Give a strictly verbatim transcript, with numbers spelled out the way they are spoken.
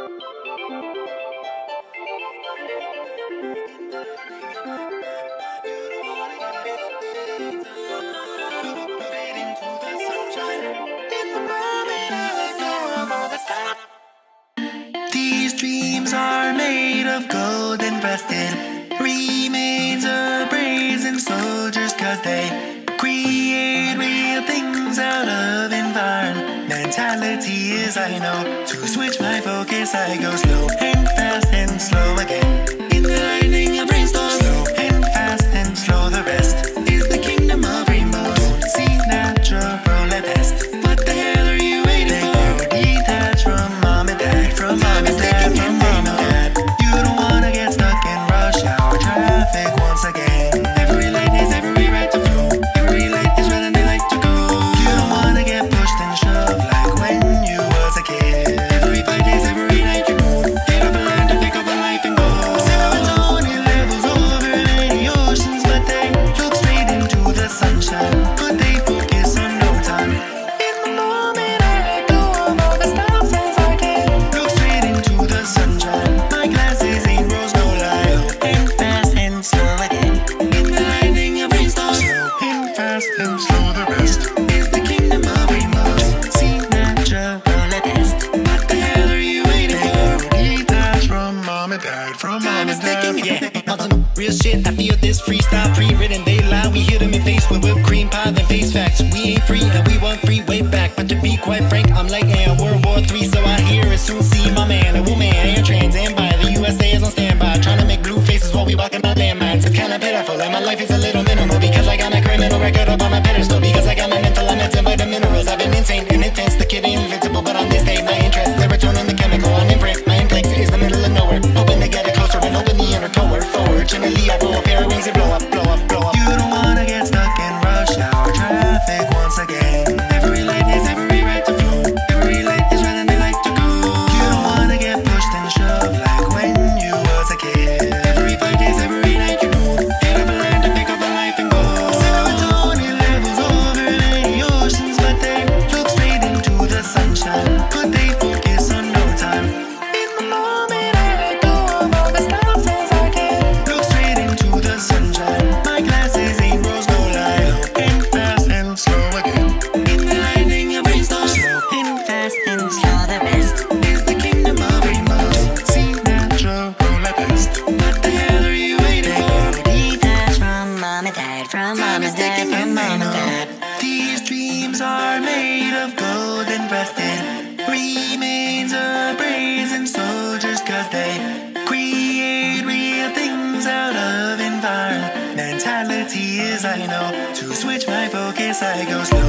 These dreams are made of gold and rusted remains of brazen soldiers, cause they create real things out of environment. Mentality is, I know, to switch my focus I go slow and fast and slow again. In the lightning of brainstorm, slow and fast and slow, the rest is the kingdom of rainbows. Don't see natural at best. What the hell are you waiting for? Detach from mom and dad, from mom and dad, from mom and dad. You don't wanna get stuck in rush hour traffic once again. Every light is every right to flow. Every light is where they like to go. You don't wanna get pushed and shoved like when you was a kid. Every fight is every night you move. Get up and learn to pick up a life and go. Serotonin levels over many oceans, but they look straight into the sunshine. But they focus on no time. In the moment I let go of all the stops as I can. Look straight into the sunshine. My glasses ain't rose, no lie. And fast and slow again. In the lightning of brainstorm, slow and fast and slow, the rest is the kingdom of rainbows. See natural at best. What the hell are you waiting for? Detach from mom and dad, from mom and dad. Yeah, on some real shit, I feel this freestyle pre-written. They lie, we hit them in face with whipped cream pie, then face facts. We ain't free and we want free way back. But to be quite frank, I'm like yeah, World War Three, so I hear it soon. See my man, a woman, air trans and by the U S A is on standby, trying to make blue faces while we walking on landmines. It's kinda pitiful, and my life is a little minimal because I got my criminal record up on my pedestal. Because I got my mental limits and vitamin minerals. I've been insane and intense, the kid invincible, but on this day my interest, serotonin, the chemical on imprint. My implex is the middle of nowhere, hoping to get it closer and open the inner door. Fortunately, I go a pair of wings and blow up, blow up, blow up. You don't wanna get stuck in rush hour traffic once again. Every light is every right to flow. Every light is where they like to go. You don't wanna get pushed and shoved like when you was a kid. Every fight is every night you move. Get up and learn to pick up a life and go. Serotonin levels over many oceans, but they look straight into the sunshine. But they focus on no time. In the moment I let go of all the stops as I can. Look straight into the sunshine. My glasses ain't rose, no lie. And fast and slow again. In the lightning of brainstorm, slow and fast and slow, the best is the kingdom of rainbows. See natural at best. What the hell are you waiting for? Detach from mom and dad, from mom and dad, from mom and dad. These dreams are made of gold and rusted remains of brazen soldiers, cause they create real things out of environment. Mentality is, I know, to switch my focus I go slow